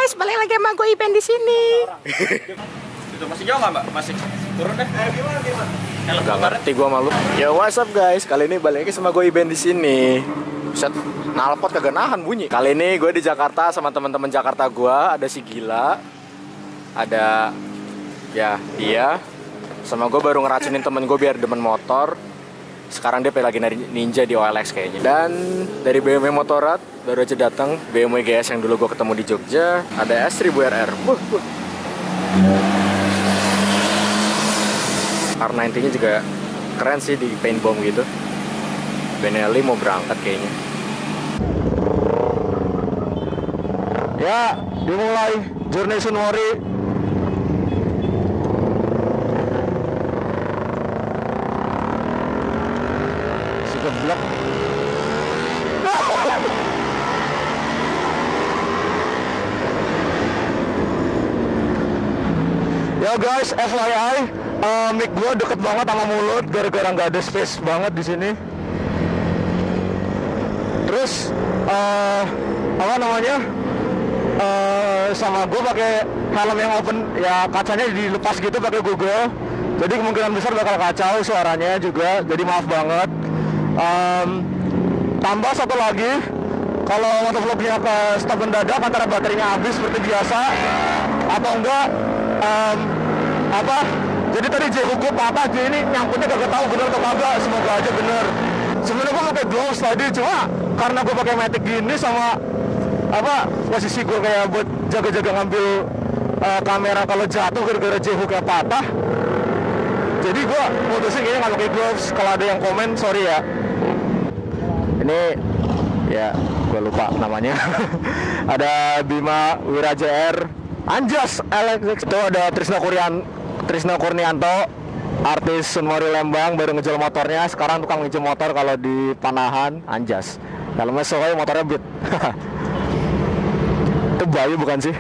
guys, balik lagi sama gue Iben di sini. Itu masih jauh nggak, Mbak? Masih turun deh. Gimana? Gak ngerti gue malu. Yo, what's up guys? Kali ini balik lagi sama gue Iben di sini. Set, nalpot kagak nahan bunyi. Kali ini gue di Jakarta sama teman-teman Jakarta gue. Ada si Gila, ada ya dia, sama gue baru ngeracunin temen gue biar demen motor. Sekarang dia lagi ninja di OLX kayaknya. Dan dari BMW Motorrad baru aja datang BMW GS yang dulu gue ketemu di Jogja. Ada S1000 RR. Karena intinya juga keren sih di paint bomb gitu. Benelli mau berangkat kayaknya. Ya, dimulai Journey Sunmori. Geblok. Ya guys, FYI, mic gue deket banget sama mulut gara-gara nggak ada space banget di sini. Terus apa namanya? Sama gue pakai helm yang open, ya kacanya dilepas gitu pakai Google. Jadi kemungkinan besar bakal kacau suaranya juga. Jadi maaf banget. Tambah satu lagi, kalau motovlognya ke stop mendadak antara baterainya habis seperti biasa atau enggak jadi tadi J-hook patah, jadi ini nyangkutnya kagak tahu bener atau kagak. Semoga aja bener. Sebenarnya gue pakai gloves tadi, cuma karena gue pakai matic gini sama posisi gue kayak buat jaga-jaga ngambil kamera kalau jatuh gara-gara J-hooknya patah. Jadi gue mutusin kayaknya nggak pakai gloves. Kalau ada yang komen, sorry ya. Ini ya gue lupa namanya. Ada Bima Wira JR Anjas Electric. Itu ada Trisno Kurnianto, artis Sunmori Lembang, baru ngejual motornya. Sekarang tukang ngejual motor kalau di Panahan. Anjas helmnya soalnya motornya Beat. Itu Bayu bukan sih?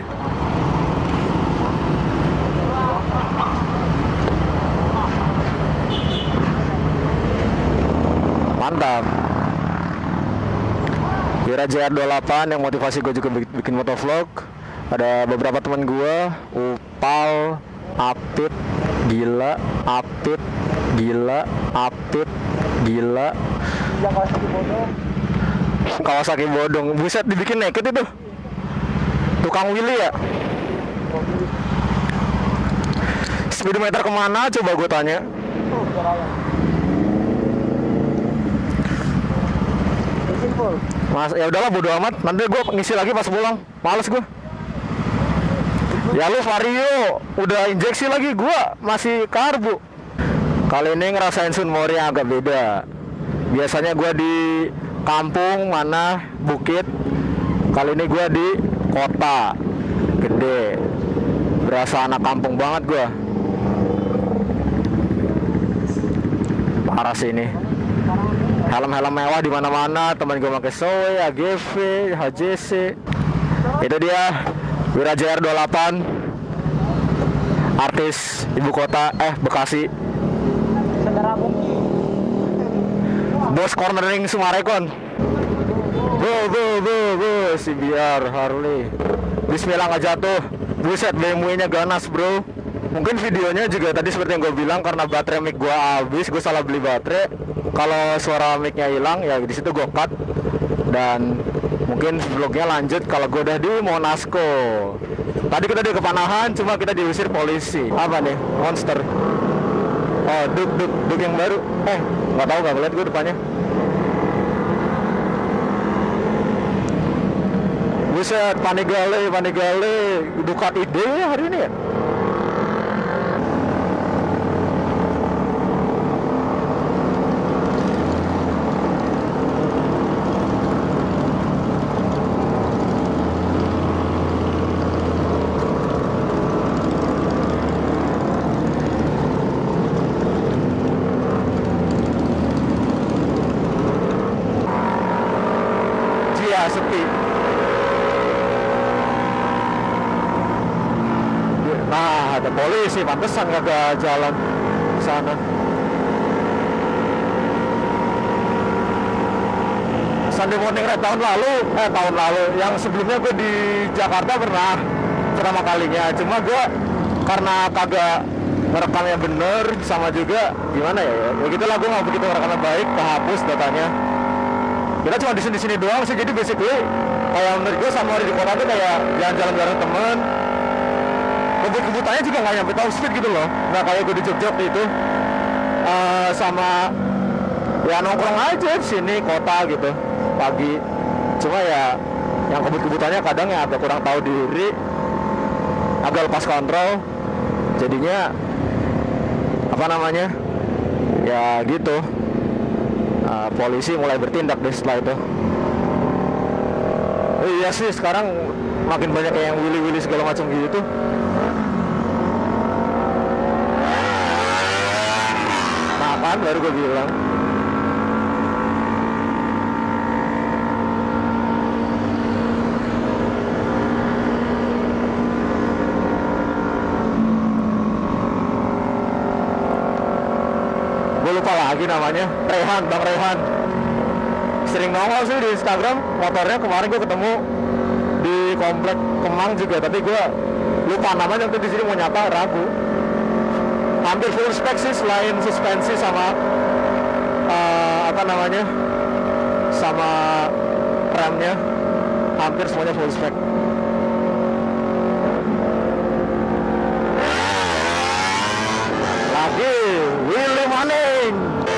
Mantap. Wira JR28 yang motivasi gue juga bikin motovlog. Ada beberapa teman gue, Upal, Apit, Gila, Apit, Gila, Apit, Gila. Kawasaki Bodong. Buset, dibikin naked itu. Tukang Willy ya. Speedometer kemana coba gue tanya. Mas, ya udahlah bodo amat. Nanti gue ngisi lagi pas pulang. Males gue. Ya lu Vario, udah injeksi lagi, gue masih karbu. Kali ini ngerasain Sunmori yang agak beda. Biasanya gue di kampung mana bukit. Kali ini gue di kota gede. Berasa anak kampung banget gue. Parah sih ini. Helm-helm mewah di mana-mana, teman gue pakai Zoe, AGV, HJC. Itu dia Wira JR28, artis ibu kota Bekasi. Bos cornering Sumarekon. Si biar Harley. Bismillah nggak jatuh. Buset, BMW-nya ganas bro. Mungkin videonya juga tadi seperti yang gue bilang, karena baterai mic gue habis, gue salah beli baterai. Kalau suara mic-nya hilang, ya di situ gue cut. Dan mungkin vlognya lanjut kalau gue udah di Monasco. Tadi kita di Kepanahan, cuma kita diusir polisi. Apa nih? Monster. Oh, Duk yang baru. Nggak tahu, nggak ngeliat gue depannya. Buset, Panigale, Ducat ide ya hari ini ya. Sepi. Nah, ada polisi, pantesan kagak jalan ke sana. Sunday Morning Ride tahun lalu, yang sebelumnya gue di Jakarta pernah. pertama kalinya. Cuma gue karena kagak merekamnya bener, sama juga gimana ya, ya gitulah, gue nggak begitu merekamnya baik, kehapus datanya. Kita cuma di sini doang sih, jadi basically kayak menurut gue sama di kota tuh kayak jalan-jalan bareng temen. Kebut-kebutannya juga nggak nyampe top speed gitu loh, nggak kayak gue di Jogja itu. Sama ya nongkrong aja di sini kota gitu pagi. Cuma ya yang kebut-kebutannya kadang ya agak kurang tahu diri, agak lepas kontrol, jadinya apa namanya ya gitu. Polisi mulai bertindak deh setelah itu. Iya sih, sekarang makin banyak yang willy-willy segala macam gitu. Nah kan baru gue bilang. Gue lupa lagi namanya, Bang Rehan. Sering nongol sih di Instagram, motornya kemarin gue ketemu di komplek Kemang juga, tapi gue lupa namanya, waktu di sini mau nyapa ragu. Hampir full spec sih, selain suspensi sama apa namanya, sama remnya, hampir semuanya full spec. Lagi Willy Manning.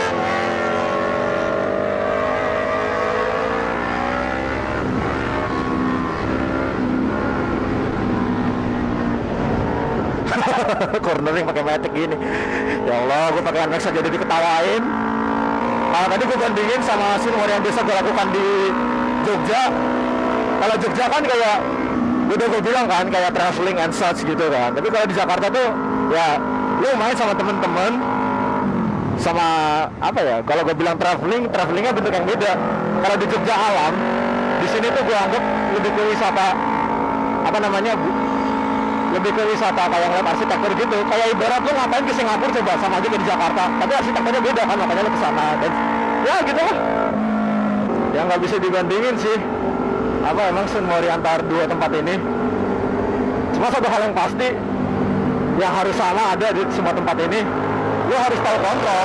Cornering pakai matic gini. Ya Allah, gue pakai Nmax aja jadi diketawain. Kalau tadi gue bandingin sama sinwar yang biasa gue lakukan di Jogja. Kalau Jogja kan kayak udah gue bilang kan kayak traveling and such gitu kan. Tapi kalau di Jakarta tuh ya lu main sama temen-temen, sama apa ya? Kalau gue bilang travelingnya bentuk yang beda. Kalau di Jogja alam, di sini tuh gue anggap lebih ke wisata apa namanya? Lebih ke wisata kayak ngeliat arsitektur gitu. Kayak ibarat lu ngapain ke Singapura coba, sama aja kayak di Jakarta, tapi arsitekturnya beda kan, makanya lu kesana. Dan ya gitu lah, ya nggak bisa dibandingin sih apa emang memori antar dua tempat ini. Cuma satu hal yang pasti yang harus sama ada di semua tempat ini, lu harus tahu kontrol.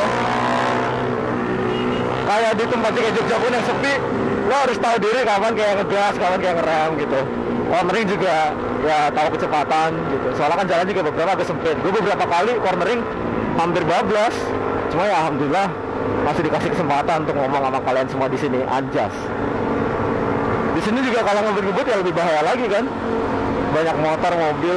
Kayak di tempat kayak Jogja pun yang sepi, lu harus tahu diri kapan kayak ngegas, kapan kayak ngerem gitu. Cornering juga ya tahu kecepatan gitu. Soalnya kan jalan juga beberapa agak sempit. Gue beberapa kali cornering hampir bablas. Cuma ya alhamdulillah masih dikasih kesempatan untuk ngomong sama kalian semua di sini. Anjas. Di sini juga kalau ngebut-ngebut ya lebih bahaya lagi kan. Banyak motor, mobil.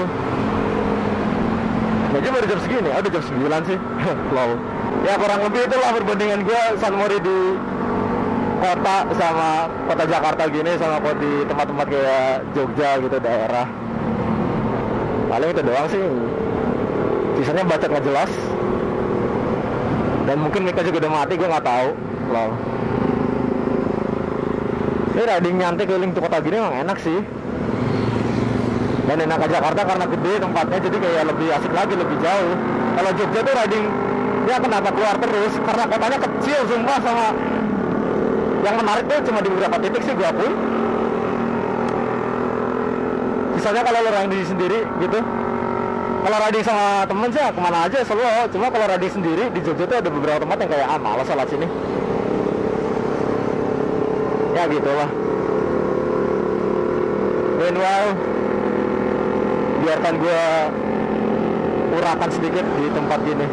Jadi baru jam segini. Udah jam 9 sih. Lol. Ya kurang lebih itulah perbandingan gue San Mori di kota sama kota Jakarta gini, sama kota di tempat-tempat kayak Jogja gitu daerah. Paling itu doang sih, sisanya bacot nggak jelas. Dan mungkin mereka juga udah mati, gue nggak tahu loh. Ini riding nyantai keliling tuh kota gini emang enak sih. Dan enak ke Jakarta karena gede tempatnya, jadi kayak lebih asik lagi, lebih jauh. Kalau Jogja tuh riding dia kenapa keluar terus, karena kotanya kecil sumpah. Sama yang menarik tuh cuma di beberapa titik sih gue akui. Misalnya kalau lo riding sendiri gitu, kalau riding sama temen sih kemana aja selalu. Cuma kalau riding sendiri di Jogja tuh ada beberapa tempat yang kayak malas salat sini. Ya gitu lah. Meanwhile, biarkan gue urakan sedikit di tempat gini.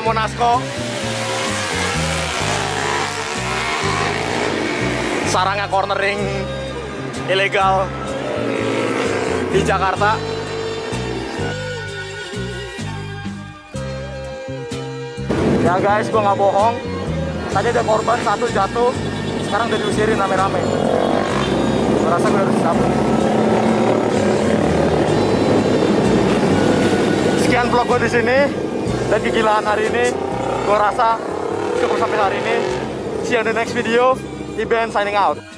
Monasco. Sarangnya cornering ilegal di Jakarta. Ya guys, gue nggak bohong. Tadi ada korban satu jatuh, sekarang udah diusirin rame-rame. Gue rasa gue harus cabut. Sekian vlog gue di sini dan kegilaan hari ini. Gue rasa cukup sampai hari ini. See you in the next video. Iben signing out.